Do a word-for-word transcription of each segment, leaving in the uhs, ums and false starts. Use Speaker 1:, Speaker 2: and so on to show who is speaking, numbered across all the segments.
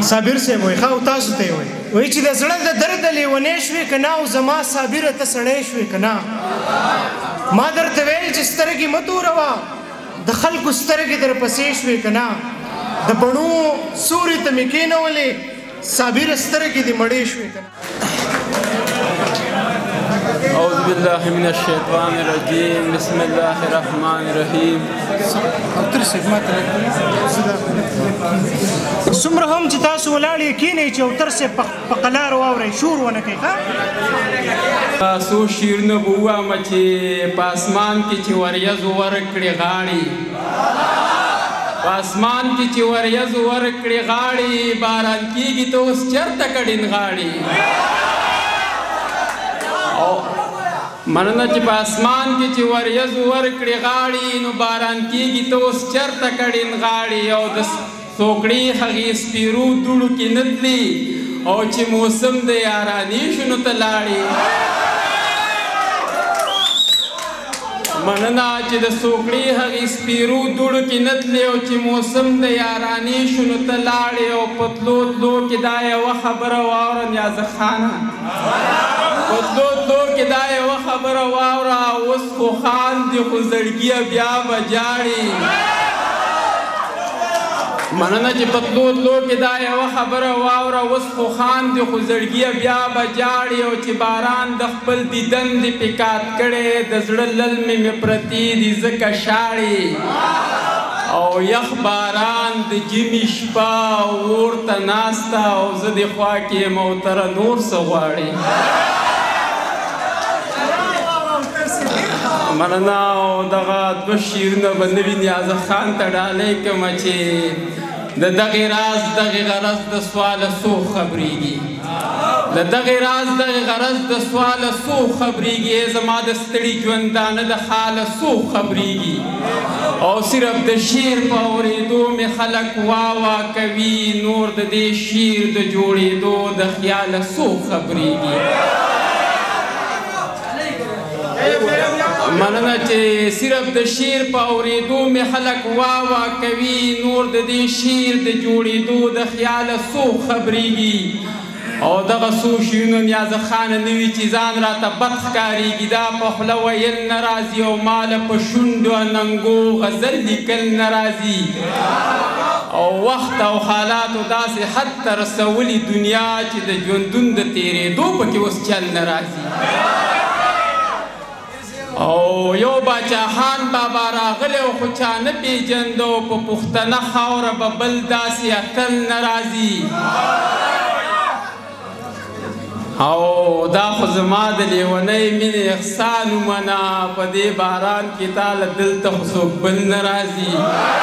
Speaker 1: صابر صاحب وایي ښه او تاسو ته یې وایي وایي چې د زړه د درده لیونی شوې که نه او زما صابره ته سړی شوې که نه ما درته ویل چې سترګې مه توروه د خلکو سترګې در پسې شوې که نه د بڼو سوري ته مې کېنولې صابره سترګې دې مړې شوې که نه
Speaker 2: أعوذ بالله من الشيطان الرجيم بسم الله الرحمن الرحيم
Speaker 1: څومره هم چې تاسو ولاړ یې کښېنئ چې اوتر صاحب په قلار واورئ شور ونه کوئ ښه
Speaker 2: څو شعرونه به ووایم چې په اسمان کې چې وریځو ورکړې غاړې په اسمان کې چې وریځو ورکړې غاړې باران کېږي ته اوس چېرته کډین غاړې مننه چې په اسمان کې چې وریځو ورکړې غاړې نو باران کېږي ته اوس چېرته کډین غاړې او د څوکړې هغې سپیرو دوړو کې نه تلي او چې موسم د یارانې شو نو ته لاړې مننه چې د څوکړې هغې سپیرو دوړو کې نه تلي او چې موسم د یارانې شو نو ته لاړې او په تلو تلو کې دا یوه خبره واوره نیازه خانه په تلو تلو کې دا یوه خبره واوره اوس خو خاندي خو زړګیه بیا به جاړي مننه چې په تلو تلو کې دا یوه خبره واوره اوس خو خاندي خو زړګیه بیا به جاړي او چې باران د خپل دیدن دې پکات کړی د زړه للمې مې پرتې دي ځکه شاړي او یخ باران د ژمي شپه اور ته ناسته او زه دې خوا کې یم او تره نور څه غواړې مننه او دغه دوه شعرونه به نوي نیازه خان ته ډالۍ کړمه چې د دغې راز دغې غرض د سواله څو خبرېږي د دغې راز دغې غرض د سواله څو خبرېږي زما د ستړي ژوندانه د حاله څو خبرېږي او صرف د شعر په اورېدو مې خلک واوا کوي نور د دې شعر د جوړېدو د خیاله څو خبرېږي مننه چې صرف د شعر په اورېدو مې خلک واوا کوي نور د دې شعر د جوړېدو د خیاله څو خبرېږي او دغه څو شعرونه نیازه خانه نه وي چې ځان راته بد ښکارېږي دا په خوله ویل نه راځي او ماله په شونډو ننګو غزل لیکل نه راځي او وخت او حالاتو داسې حد ته رسولي دنیا چې د ژوندون د تېرېدو پکې اوس چل نه راځي او یو باچاخان بابا راغلی او خو چا نه پېژنده او په پښتنه خاوره به بل داسې اتل نه راځي او دا خو زما د لیونۍ مینې احسان ومنه په دې باران کې تاله دلته خو څوک بل نه راځي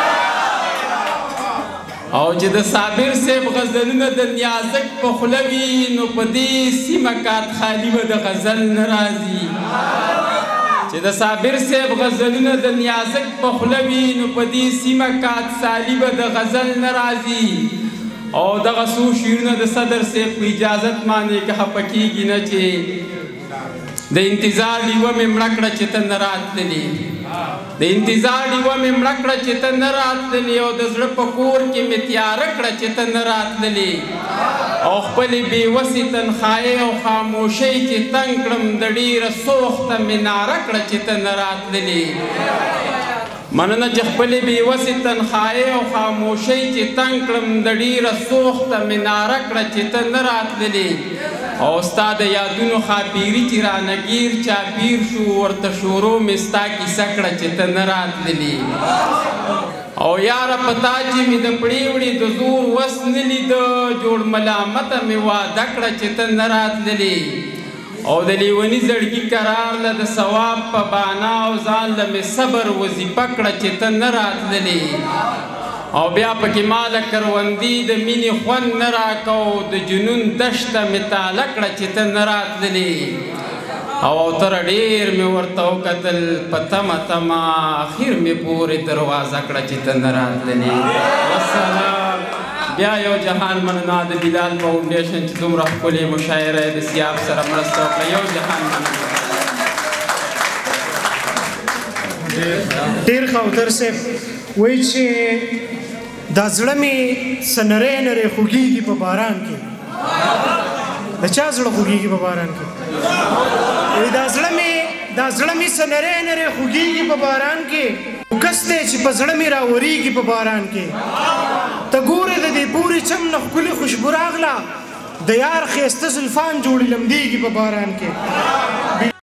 Speaker 2: او چې د صابر صاحب غزلونه د نیازک په خوله وي نو په دې سیمه کات خالي به د غزل نه راځي چې د صابر صاحب غزلونه د نیازک په خوله وي نو په دې سیمه کات سالي به د غزل نه راځي او دغه څو شعرونه د صدر صاحب په اجازت باندې که خفه کېږي نه چې د انتظار ډیوه مې مړه کړه چې ته نه راتللې د انتظار ډیوه مې مړه کړه چې ته نه راتللې او د زړه په کور کې مې تیاره کړه چې ته نه راتللې او خپلې بېوسې تنخواهۍ او خاموشۍ چې تنګ کړم د ډېره سوخته مې ناره کړه چې ته نه راتللې مننه چې خپلې بېوسې تنخواهۍ او خاموشۍ چې تنګ کړم د ډېره سوخته مې ناره کړه چې ته نه راتللې او ستا د یادونو خاپیري چې رانه ګیر چاپیر شو ورته شورو مې ستا کیسه کړه چې ته نه راتللې او یاره په تا چې مې د پړې وړې د زور وس نه لیده جوړ ملامته مې واده کړه چې ته نه راتللې او د لیوني زړګي قرار له د ثواب په بانا او ځان له مې صبر وظیفه کړه چې ته نه راتللې او بیا پکې ماله کروندي د مینې خوند نه راکو د جنون دشته مې تاله کړه چې ته نه راتللې او اوتره ډېر مې ورته وکتل په تمه تمه اخر مې پورې دروازه کړه چې ته نه راتللې والسلام بیا یو جهان مننه د بلال فاونډیشن چې دومره ښکلې مشاعره یې د سیاف سره مرسته وکړه یو جهان مننه
Speaker 1: ډېر ښه اوتر صاحب وایي چې دا زړه مې څه نری نری خوږېږي په باران کې. د چا زړه خوږېږي په باران کې؟ وایي دا زړه مې دا زړه مې څه نری نری خوږېږي په باران کې، کس دی چې په زړه مې راورېږي په باران کې. ته ګورې د دې پورې چم نه ښکلې خوشبو راغله، د یار ښایسته زلفان جوړې لمدېږي په باران کې.